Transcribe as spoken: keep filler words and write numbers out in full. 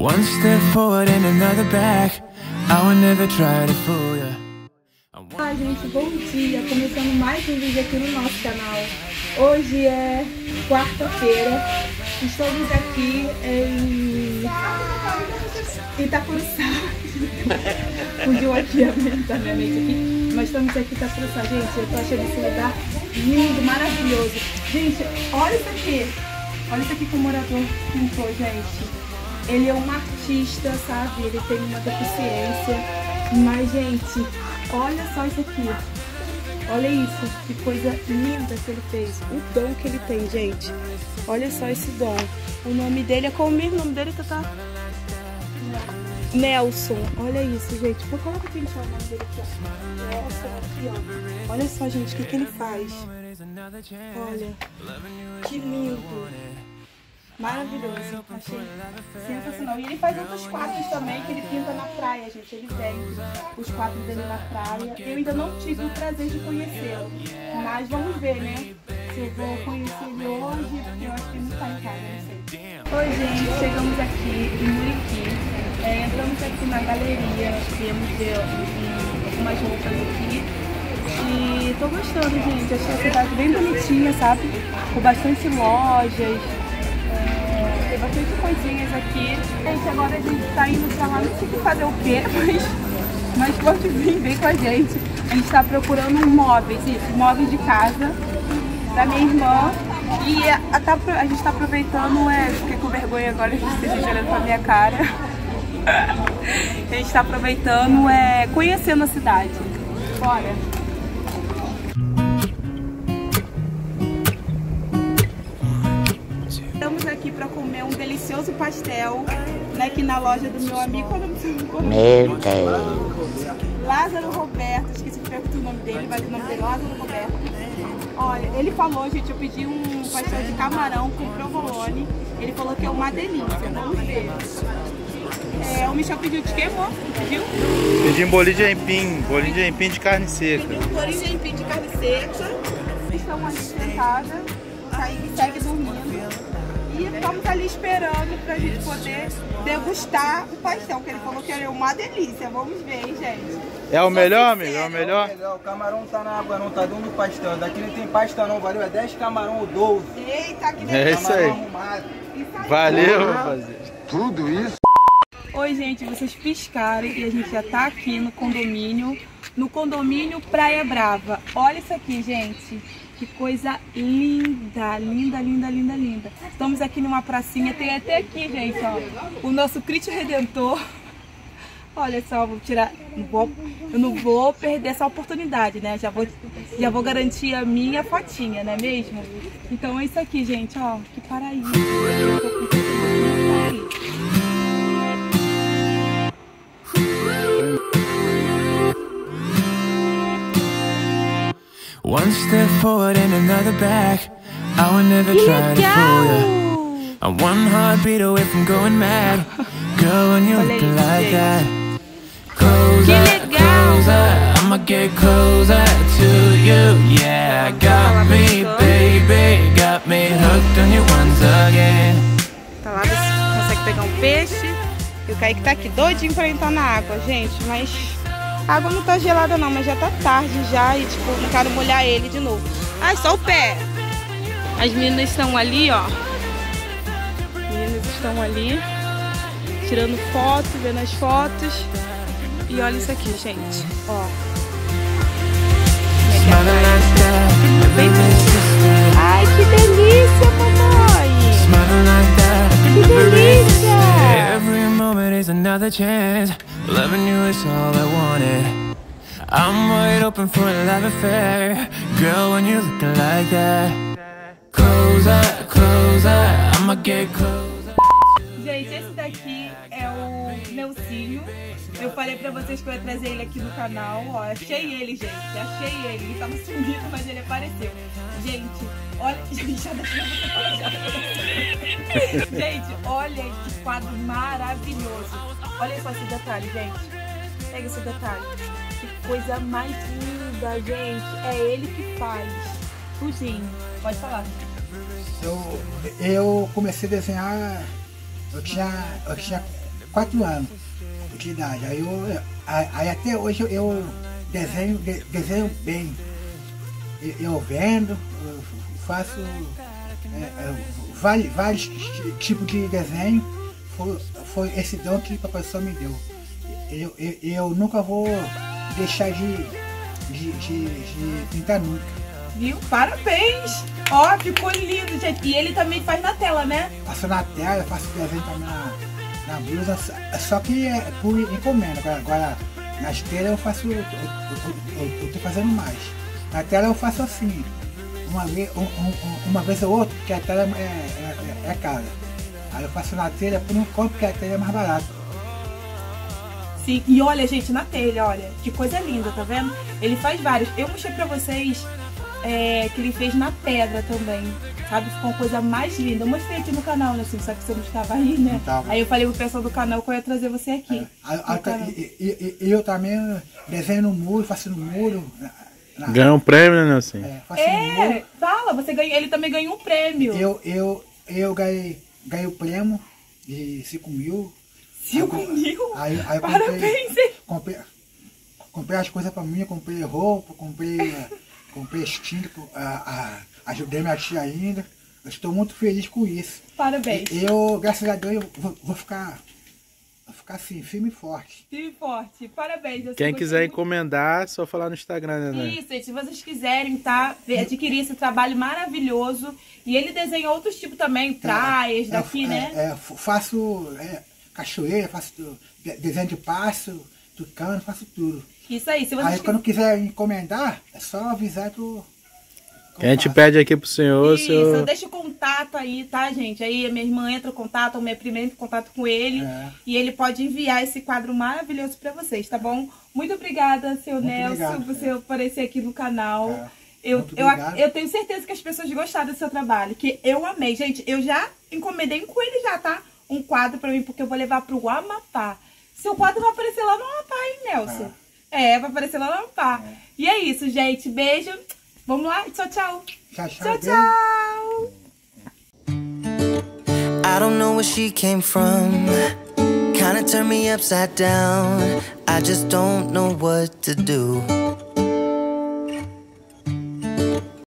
One step forward and another back. I will never try to fool you. Ai, gente, bom dia! Começando mais um vídeo aqui no nosso canal. Hoje é quarta-feira. Estamos aqui em Itacuruçá. Fugiu aqui momentaneamente aqui. Mas estamos aqui em Itacuruçá, gente. Eu tô achando esse lugar lindo, maravilhoso. Gente, olha isso aqui. Olha isso aqui que o morador pintou, gente. Ele é um artista, sabe? Ele tem uma deficiência. Mas, gente, olha só isso aqui. Olha isso. Que coisa linda que ele fez. O dom que ele tem, gente. Olha só esse dom. O nome dele é como mesmo? O nome dele tá... Nelson. Olha isso, gente. Por que eu vou pintar o nome dele aqui, ó? Nelson, aqui, ó. Olha só, gente, o que que ele faz. Olha. Que lindo. Maravilhoso, achei sensacional. E ele faz outros quadros também que ele pinta na praia, gente. Ele vende os quadros dele na praia. Eu ainda não tive o prazer de conhecê-lo, mas vamos ver, né? Se eu vou conhecer ele hoje, porque eu acho que ele não está em casa, não sei. Oi, gente, chegamos aqui em Muriqui. É, entramos aqui na galeria, viemos ver algumas roupas aqui. E tô gostando, gente. Achei a cidade bem bonitinha, sabe? Com bastante lojas. Tem bastante coisinhas aqui. Gente, agora a gente tá indo pra lá, não sei fazer o quê, mas, mas pode vir, vem com a gente. A gente tá procurando um móveis, isso, móveis de casa da minha irmã. E a, a, a gente tá aproveitando, é, fiquei com vergonha agora, a gente esteja olhando pra minha cara. A gente tá aproveitando, é, conhecendo a cidade. Bora! Estamos aqui para comer um delicioso pastel, né, aqui na loja do meu amigo. Qual é o nome do Meu Deus! Lázaro Roberto, esqueci de perguntar o nome dele, mas o nome dele é Lázaro Roberto. Olha, ele falou, gente, eu pedi um pastel de camarão com provolone. Ele falou que é uma delícia, vamos ver. É, o Michel pediu de quê, amor? Pediu? Pedi um bolinho de aipim, bolinho de aipim de carne seca. Pedi um bolinho de aipim de carne seca. Estão ali sentadas, o Kaique segue dormindo. E estamos ali esperando pra gente poder degustar o pastel, que ele falou que é uma delícia. Vamos ver, hein, gente. É o melhor, amigo? É o melhor? É o melhor. O camarão não tá na água não, tá dentro do pastel. Daqui não tem pasta não, valeu? É dez camarão ou doze. Eita, que delícia. É isso aí. Arrumado. Isso aí. Valeu, rapaziada. Tudo isso? Oi, gente, vocês piscaram e a gente já tá aqui no condomínio, no condomínio Praia Brava. Olha isso aqui, gente. Que coisa linda, linda, linda, linda, linda. Estamos aqui numa pracinha, tem até aqui, gente, ó, o nosso Cristo Redentor. Olha só, vou tirar, não vou, eu não vou perder essa oportunidade, né? Já vou, já vou garantir a minha fotinha, não é mesmo? Então é isso aqui, gente, ó, que paraíso. One step forward and another back. I will never try to fool you. I'm one heartbeat away from going mad. Girl, when you're looking like that. Closer, closer, I'ma get closer to you. Yeah, got me, baby, got me hooked on you once again. Tá lá, você consegue pegar um peixe. E o Kaique tá aqui doidinho pra entrar na água, gente, mas... A água não tá gelada não, mas já tá tarde já e tipo, não quero molhar ele de novo. Ai, só o pé! As meninas estão ali, ó. As meninas estão ali, tirando foto, vendo as fotos. E olha isso aqui, gente, ó. Ai, que delícia, mamãe! Que delícia! Every moment is another chance. Loving you is all I wanted. I'm wide open for a love affair. Girl, when you're looking like that. Closer, closer, I'ma get closer. Gente, esse daqui é o Nelsinho. Eu falei pra vocês que eu ia trazer ele aqui no canal. Ó, achei ele, gente. Achei ele. Ele tava sumido, mas ele apareceu. Gente, olha... Gente, olha que quadro maravilhoso. Olha só esse detalhe, gente. Pega esse detalhe. Que coisa mais linda, gente. É ele que faz. Tudinho. Pode falar. Eu, eu comecei a desenhar, eu tinha, eu tinha quatro anos de idade. Aí, eu, aí até hoje eu desenho, desenho bem. Eu vendo, eu faço é, é, vários, vários tipos de desenho. Foi, foi esse dom que a pessoa me deu. Eu, eu, eu nunca vou deixar de, de, de, de pintar nunca. Viu? Parabéns! Ó, ficou lindo, gente. E ele também faz na tela, né? Faço na tela, faço desenho também na, na blusa, só que é por encomenda. Agora, agora na esteira eu faço, eu, eu, eu, eu, eu tô fazendo mais. Na tela eu faço assim, uma vez, um, um, uma vez ou outra, porque a tela é, é, é, é cara. Aí eu faço na telha por um conto, porque a telha é mais barata. Sim, e olha, gente, na telha, olha, que coisa linda, tá vendo? Ele faz vários. Eu mostrei pra vocês é, que ele fez na pedra também, sabe? Ficou uma coisa mais linda. Eu mostrei aqui no canal, né, assim, só que você não estava aí, né? Não. Aí eu falei pro pessoal do canal que eu ia trazer você aqui. É. A, a, e, e, e eu também desenho no muro, faço no muro. Ganhou um prêmio, né, Nelson? É, é fala, você ganhou, ele também ganhou um prêmio. Eu, eu, eu ganhei, ganhei o prêmio de cinco mil. cinco mil? Aí, aí Parabéns, comprei, comprei, comprei as coisas pra mim, comprei roupa, comprei, comprei tinta, ajudei minha tia ainda. Eu estou muito feliz com isso. Parabéns. E eu, graças a Deus, eu vou, vou ficar... Vou ficar assim, firme e forte. Firme e forte. Parabéns. Eu Quem quiser encomendar, é só falar no Instagram, né? Isso, se vocês quiserem, tá? Adquirir esse trabalho maravilhoso. E ele desenha outros tipos também, praias é, daqui, é, né? É, é, faço é, cachoeira, faço desenho de pássaro, tucano, faço tudo. Isso aí. Se vocês aí quando quiser encomendar, é só avisar que eu... Que a gente pede aqui pro senhor. Isso, senhor... eu deixo o contato aí, tá, gente? Aí a minha irmã entra em contato, a minha prima entra em contato com ele. É. E ele pode enviar esse quadro maravilhoso pra vocês, tá bom? Muito obrigada, seu Muito Nelson, obrigado, por você é. aparecer aqui no canal. É. Eu, eu, eu tenho certeza que as pessoas gostaram do seu trabalho, que eu amei. Gente, eu já encomendei um com ele já, tá? Um quadro pra mim, porque eu vou levar pro Amapá. Seu quadro vai aparecer lá no Amapá, hein, Nelson? É, é vai aparecer lá no Amapá. É. E é isso, gente. Beijo. Vamos lá? Tchau, tchau. Tchau, tchau. Tchau, I don't know where she came from. Kinda turned me upside down. I just don't know what to do.